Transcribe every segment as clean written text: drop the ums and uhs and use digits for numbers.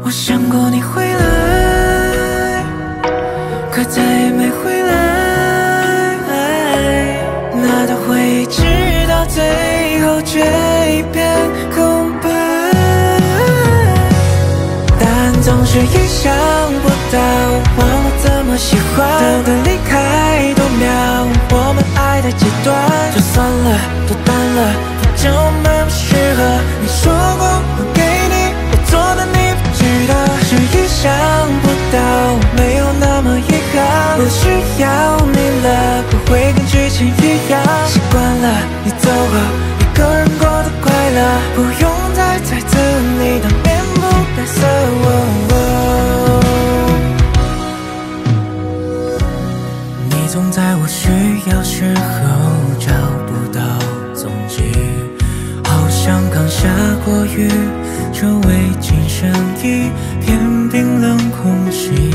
我想过你会来，可再也没回来。那段回忆直到最后却一片空白，但总是意想不到，忘了怎么喜欢。等的离开多秒，我们爱的阶段，就算了，都淡了，反正我们不适合。你说过会给你我做的，你不知道，是意想不到，没有那么遗憾。不需要你了，不会跟之前一样，习惯了你走后一个人过得快乐，不用再猜测你的面不改色。你总在我需要时候找不到踪迹，好像刚下过雨，周围仅剩一片冰冷空气。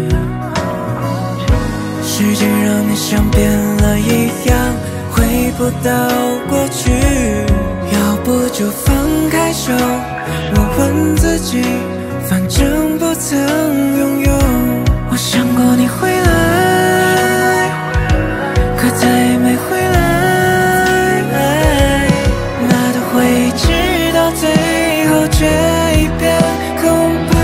时间让你像变了一样，回不到过去。要不就放开手，我问自己，反正不曾拥有。我想过你会来，可再也没回来。那段回忆直到最后却一片空白，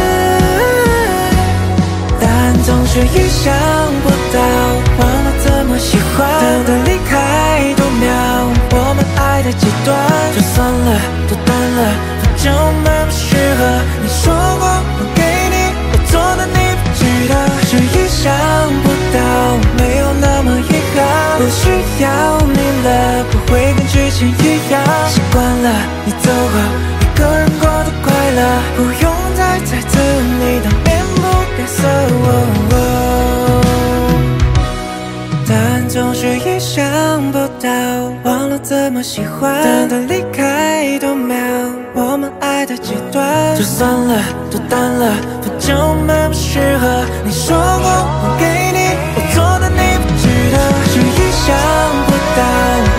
但总是意想不到，忘了怎么喜欢。等的离开多秒，我们爱的阶段，就算了，都淡了，反正我们不适合。你说过会给你我做的，你不知道，是意想不到，没有那么遗憾。不需要你了，不会跟之前一样，习惯了你走后一个人过得快乐，不用再猜测你的面不改色。但总是意想不到，忘了怎么喜欢。等的离开多秒，我们爱的阶段，就算了，都淡了，反正我们不适合。你说过会给你我做的，你不知道，是意想不到，